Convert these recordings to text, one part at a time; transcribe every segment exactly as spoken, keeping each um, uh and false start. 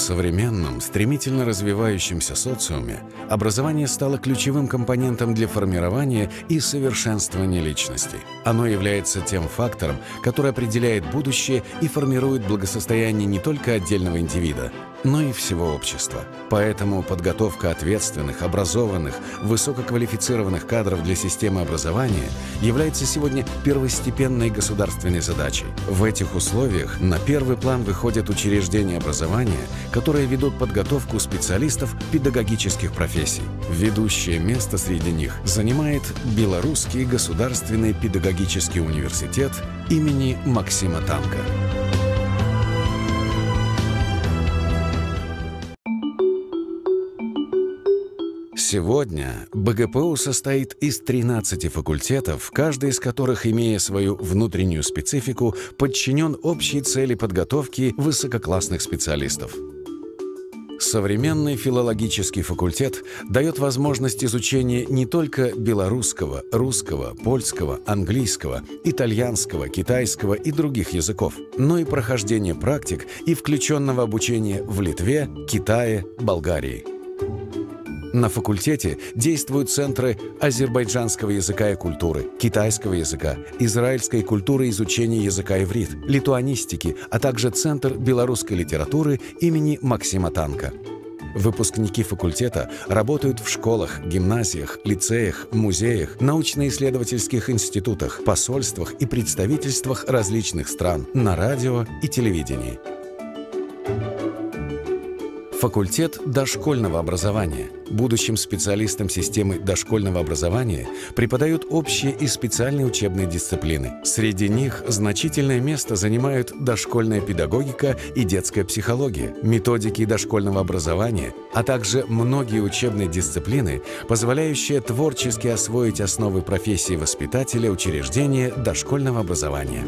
современном, стремительно развивающемся социуме образование стало ключевым компонентом для формирования и совершенствования личности. Оно является тем фактором, который определяет будущее и формирует благосостояние не только отдельного индивида, но и всего общества. Поэтому подготовка ответственных, образованных, высококвалифицированных кадров для системы образования является сегодня первостепенной государственной задачей. В этих условиях на первый план выходят учреждения образования, которые ведут подготовку специалистов педагогических профессий. Ведущее место среди них занимает Белорусский государственный педагогический университет имени Максима Танка. Сегодня БГПУ состоит из тринадцати факультетов, каждый из которых, имея свою внутреннюю специфику, подчинен общей цели подготовки высококлассных специалистов. Современный филологический факультет дает возможность изучения не только белорусского, русского, польского, английского, итальянского, китайского и других языков, но и прохождения практик и включенного обучения в Литве, Китае, Болгарии. На факультете действуют центры азербайджанского языка и культуры, китайского языка, израильской культуры и изучения языка иврит, литуанистики, а также Центр белорусской литературы имени Максима Танка. Выпускники факультета работают в школах, гимназиях, лицеях, музеях, научно-исследовательских институтах, посольствах и представительствах различных стран, на радио и телевидении. Факультет дошкольного образования. Будущим специалистам системы дошкольного образования преподают общие и специальные учебные дисциплины. Среди них значительное место занимают дошкольная педагогика и детская психология, методики дошкольного образования, а также многие учебные дисциплины, позволяющие творчески освоить основы профессии воспитателя учреждения дошкольного образования.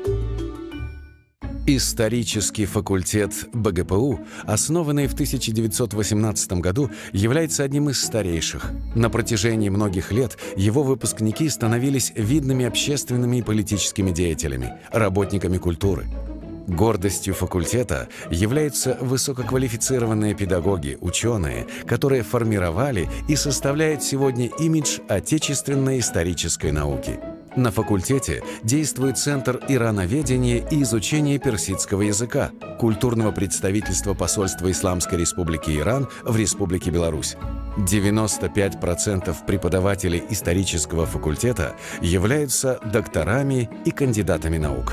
Исторический факультет БГПУ, основанный в тысяча девятьсот восемнадцатом году, является одним из старейших. На протяжении многих лет его выпускники становились видными общественными и политическими деятелями, работниками культуры. Гордостью факультета являются высококвалифицированные педагоги, ученые, которые формировали и составляют сегодня имидж отечественной исторической науки. На факультете действует Центр ирановедения и изучения персидского языка, культурного представительства посольства Исламской Республики Иран в Республике Беларусь. девяносто пять процентов преподавателей исторического факультета являются докторами и кандидатами наук.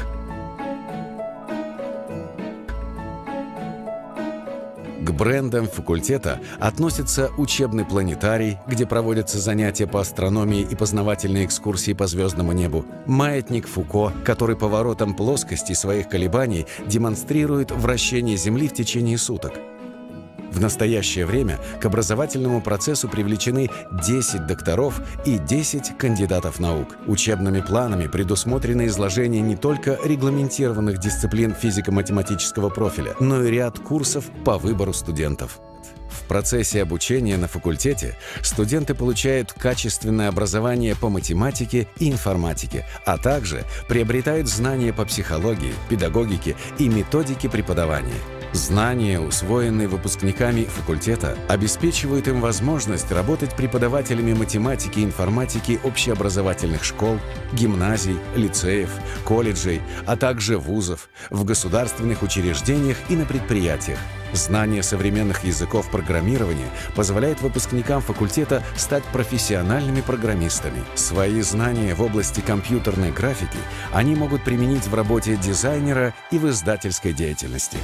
К брендам факультета относятся учебный планетарий, где проводятся занятия по астрономии и познавательные экскурсии по звездному небу, маятник Фуко, который поворотом плоскости своих колебаний демонстрирует вращение Земли в течение суток. В настоящее время к образовательному процессу привлечены десять докторов и десять кандидатов наук. Учебными планами предусмотрено изложение не только регламентированных дисциплин физико-математического профиля, но и ряд курсов по выбору студентов. В процессе обучения на факультете студенты получают качественное образование по математике и информатике, а также приобретают знания по психологии, педагогике и методике преподавания. Знания, усвоенные выпускниками факультета, обеспечивают им возможность работать преподавателями математики и информатики общеобразовательных школ, гимназий, лицеев, колледжей, а также вузов, в государственных учреждениях и на предприятиях. Знание современных языков программирования позволяет выпускникам факультета стать профессиональными программистами. Свои знания в области компьютерной графики они могут применить в работе дизайнера и в издательской деятельности.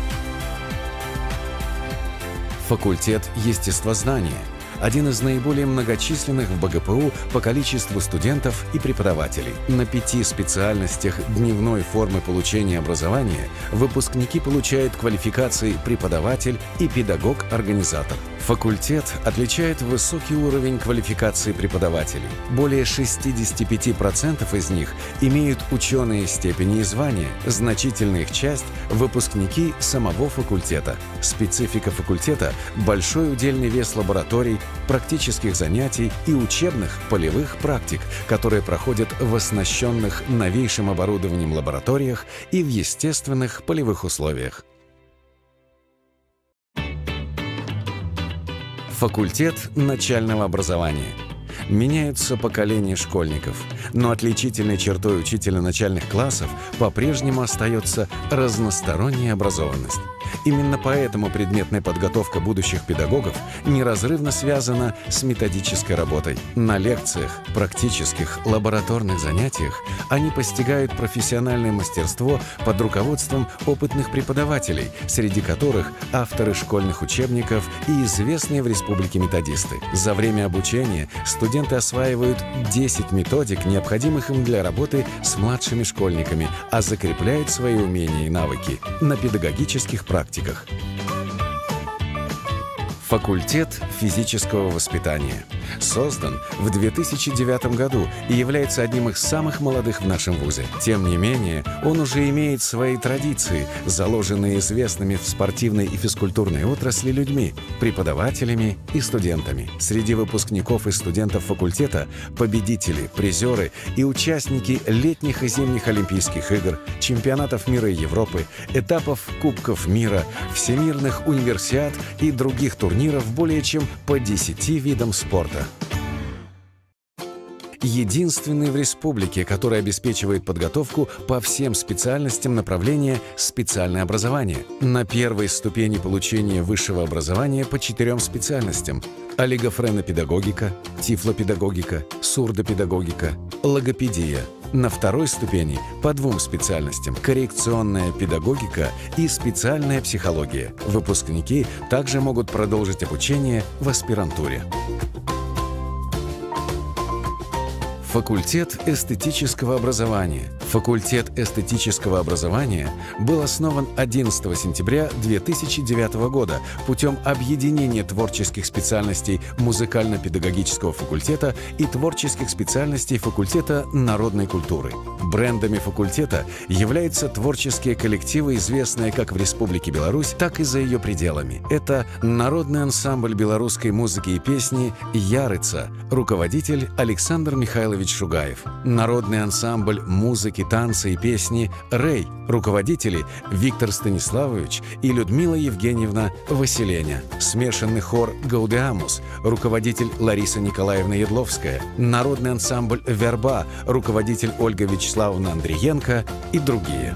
Факультет естествознания – один из наиболее многочисленных в БГПУ по количеству студентов и преподавателей. На пяти специальностях дневной формы получения образования выпускники получают квалификации преподаватель и педагог-организатор. Факультет отличает высокий уровень квалификации преподавателей. Более шестидесяти пяти процентов из них имеют ученые степени и звания. Значительная их часть – выпускники самого факультета. Специфика факультета – большой удельный вес лабораторий, практических занятий и учебных полевых практик, которые проходят в оснащенных новейшим оборудованием лабораториях и в естественных полевых условиях. Факультет начального образования. Меняются поколения школьников, но отличительной чертой учителя начальных классов по-прежнему остается разносторонняя образованность. Именно поэтому предметная подготовка будущих педагогов неразрывно связана с методической работой. На лекциях, практических, лабораторных занятиях они постигают профессиональное мастерство под руководством опытных преподавателей, среди которых авторы школьных учебников и известные в республике методисты. За время обучения студенты осваивают десять методик, необходимых им для работы с младшими школьниками, а закрепляют свои умения и навыки на педагогических практиках. Факультет физического воспитания создан в две тысячи девятом году и является одним из самых молодых в нашем вузе. Тем не менее, он уже имеет свои традиции, заложенные известными в спортивной и физкультурной отрасли людьми, преподавателями и студентами. Среди выпускников и студентов факультета победители, призеры и участники летних и зимних Олимпийских игр, чемпионатов мира и Европы, этапов Кубков мира, всемирных универсиад и других турниров более чем по десяти видам спорта. Единственный в республике, который обеспечивает подготовку по всем специальностям направления «специальное образование». На первой ступени получения высшего образования по четырем специальностям – олигофренопедагогика, тифлопедагогика, сурдопедагогика, логопедия. На второй ступени по двум специальностям – коррекционная педагогика и специальная психология. Выпускники также могут продолжить обучение в аспирантуре. Факультет эстетического образования. Факультет эстетического образования был основан одиннадцатого сентября две тысячи девятого года путем объединения творческих специальностей музыкально-педагогического факультета и творческих специальностей факультета народной культуры. Брендами факультета являются творческие коллективы, известные как в Республике Беларусь, так и за ее пределами. Это народный ансамбль белорусской музыки и песни «Ярыца», руководитель Александр Михайлович Шугаев. Народный ансамбль музыки, танца и песни «Рэй», руководители Виктор Станиславович и Людмила Евгеньевна Василеня. Смешанный хор «Гаудеамус», руководитель Лариса Николаевна Ядловская. Народный ансамбль «Верба», руководитель Ольга Вячеславовна Андриенко и другие.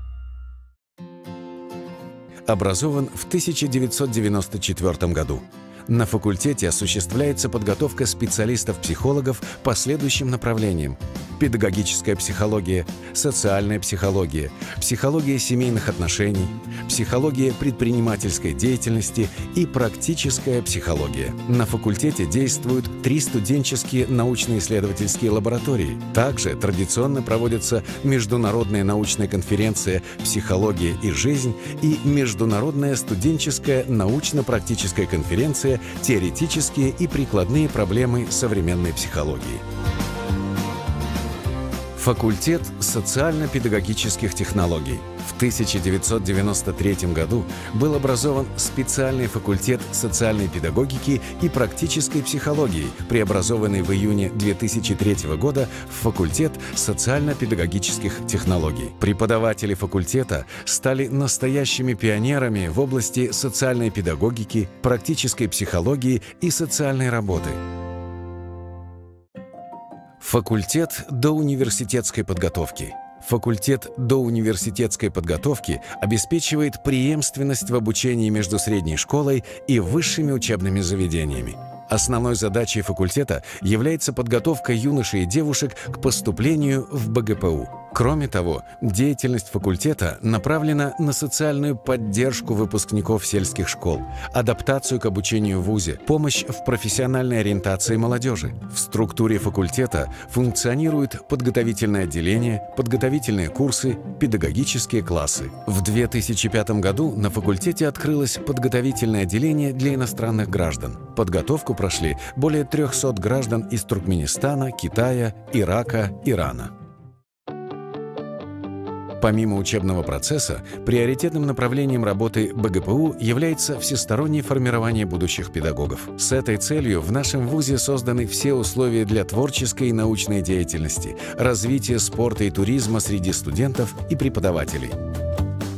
Образован в тысяча девятьсот девяносто четвёртом году. На факультете осуществляется подготовка специалистов-психологов по следующим направлениям: педагогическая психология, социальная психология, психология семейных отношений, психология предпринимательской деятельности и практическая психология. На факультете действуют три студенческие научно-исследовательские лаборатории. Также традиционно проводится международная научная конференция «Психология и жизнь» и международная студенческая научно-практическая конференция «Теоретические и прикладные проблемы современной психологии». Факультет социально-педагогических технологий. В тысяча девятьсот девяносто третьем году был образован специальный факультет социальной педагогики и практической психологии, преобразованный в июне две тысячи третьего года в факультет социально-педагогических технологий. Преподаватели факультета стали настоящими пионерами в области социальной педагогики, практической психологии и социальной работы. Факультет доуниверситетской подготовки. Факультет доуниверситетской подготовки обеспечивает преемственность в обучении между средней школой и высшими учебными заведениями. Основной задачей факультета является подготовка юношей и девушек к поступлению в бэ гэ пэ у. Кроме того, деятельность факультета направлена на социальную поддержку выпускников сельских школ, адаптацию к обучению в вузе, помощь в профессиональной ориентации молодежи. В структуре факультета функционирует подготовительное отделение, подготовительные курсы, педагогические классы. В две тысячи пятом году на факультете открылось подготовительное отделение для иностранных граждан. Подготовку прошли более трёхсот граждан из Туркменистана, Китая, Ирака, Ирана. Помимо учебного процесса, приоритетным направлением работы бэ гэ пэ у является всестороннее формирование будущих педагогов. С этой целью в нашем вузе созданы все условия для творческой и научной деятельности, развития спорта и туризма среди студентов и преподавателей.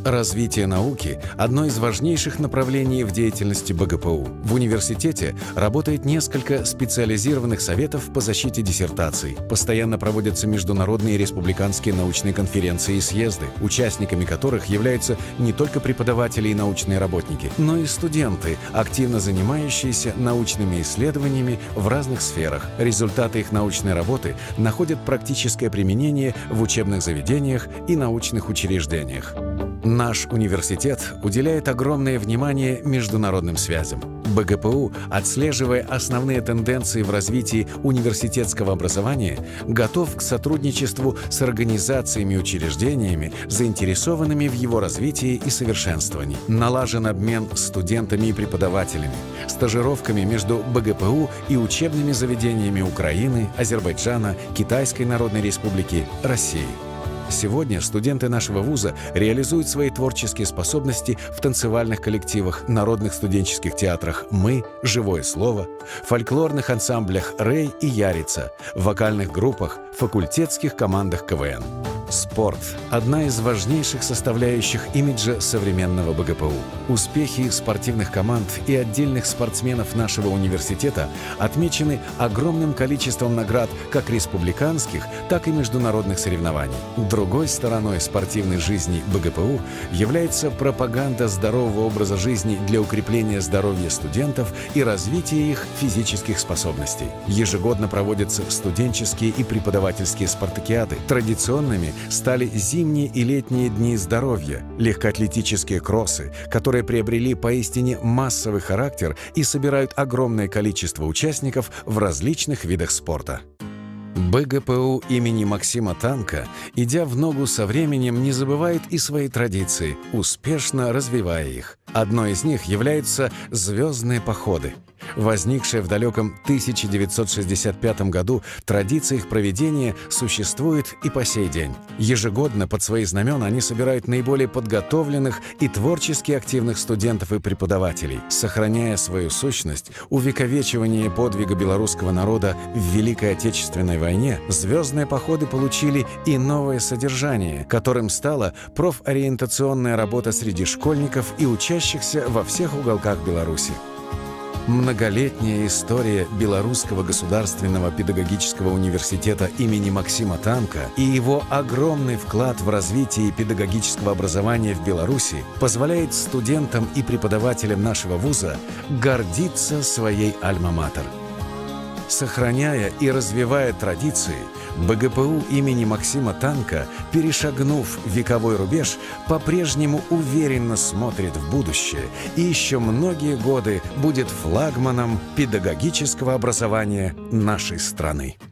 Развитие науки – одно из важнейших направлений в деятельности БГПУ. В университете работает несколько специализированных советов по защите диссертаций. Постоянно проводятся международные и республиканские научные конференции и съезды, участниками которых являются не только преподаватели и научные работники, но и студенты, активно занимающиеся научными исследованиями в разных сферах. Результаты их научной работы находят практическое применение в учебных заведениях и научных учреждениях. Наш университет уделяет огромное внимание международным связям. БГПУ, отслеживая основные тенденции в развитии университетского образования, готов к сотрудничеству с организациями и учреждениями, заинтересованными в его развитии и совершенствовании. Налажен обмен студентами и преподавателями, стажировками между БГПУ и учебными заведениями Украины, Азербайджана, Китайской Народной Республики, России. Сегодня студенты нашего вуза реализуют свои творческие способности в танцевальных коллективах, народных студенческих театрах «Мы», «Живое слово», фольклорных ансамблях «Рэй» и «Ярица», вокальных группах, факультетских командах КВН. Спорт – одна из важнейших составляющих имиджа современного БГПУ. Успехи спортивных команд и отдельных спортсменов нашего университета отмечены огромным количеством наград как республиканских, так и международных соревнований. Другой стороной спортивной жизни БГПУ является пропаганда здорового образа жизни для укрепления здоровья студентов и развития их физических способностей. Ежегодно проводятся студенческие и преподавательские спартакиады. Традиционными стали зимние и летние дни здоровья, легкоатлетические кроссы, которые приобрели поистине массовый характер и собирают огромное количество участников в различных видах спорта. БГПУ имени Максима Танка, идя в ногу со временем, не забывает и свои традиции, успешно развивая их. Одной из них являются звездные походы. Возникшая в далеком тысяча девятьсот шестьдесят пятом году традиция их проведения существует и по сей день. Ежегодно под свои знамена они собирают наиболее подготовленных и творчески активных студентов и преподавателей. Сохраняя свою сущность, увековечивание подвига белорусского народа в Великой Отечественной войне, звездные походы получили и новое содержание, которым стала профориентационная работа среди школьников и учащихся во всех уголках Беларуси. Многолетняя история Белорусского государственного педагогического университета имени Максима Танка и его огромный вклад в развитие педагогического образования в Беларуси позволяет студентам и преподавателям нашего вуза гордиться своей альма-матер. Сохраняя и развивая традиции, БГПУ имени Максима Танка, перешагнув вековой рубеж, по-прежнему уверенно смотрит в будущее и еще многие годы будет флагманом педагогического образования нашей страны.